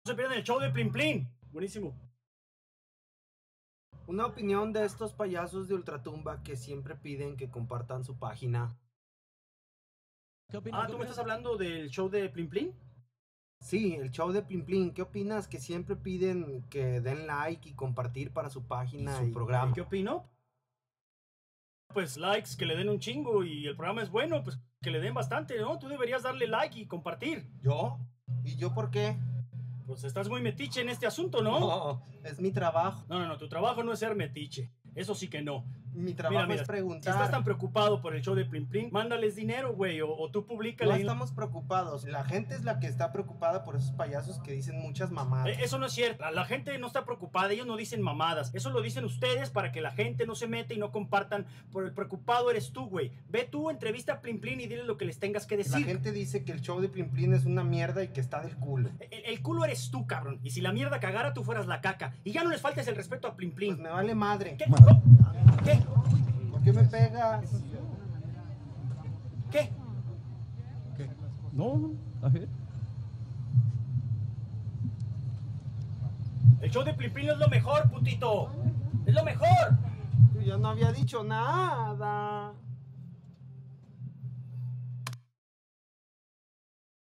se pierdan el show de Plin Plin. Buenísimo. Una opinión de estos payasos de Ultratumba que siempre piden que compartan su página. ¿Tú me estás hablando del show de Plin Plin? Sí, el show de Plin Plin. ¿Qué opinas que siempre piden que den like y compartir para su página y su programa? ¿Qué opino? Pues likes, que le den un chingo, y el programa es bueno, pues que le den bastante, ¿no? Tú deberías darle like y compartir. ¿Yo? ¿Y yo por qué? Pues estás muy metiche en este asunto, ¿no? No, es mi trabajo. No, tu trabajo no es ser metiche. Eso sí que no. Mi trabajo es preguntar. Si estás tan preocupado por el show de Plin Plin, mándales dinero, güey, o tú públicale. No estamos preocupados. La gente es la que está preocupada por esos payasos que dicen muchas mamadas. Eso no es cierto. La gente no está preocupada. Ellos no dicen mamadas. Eso lo dicen ustedes para que la gente no se meta y no compartan. Por el preocupado eres tú, güey. Ve tú, entrevista a Plin Plin y dile lo que les tengas que decir. La gente dice que el show de Plin Plin es una mierda y que está del culo. El culo eres tú, cabrón. Y si la mierda cagara, tú fueras la caca. Y ya no les faltes el respeto a Plin Plin. Pues me vale madre. ¿Qué? ¿Qué? ¿Por qué me pegas? ¿Qué? ¿Qué? No, a ver. El show de Plin Plin es lo mejor, putito. Es lo mejor. Yo ya no había dicho nada.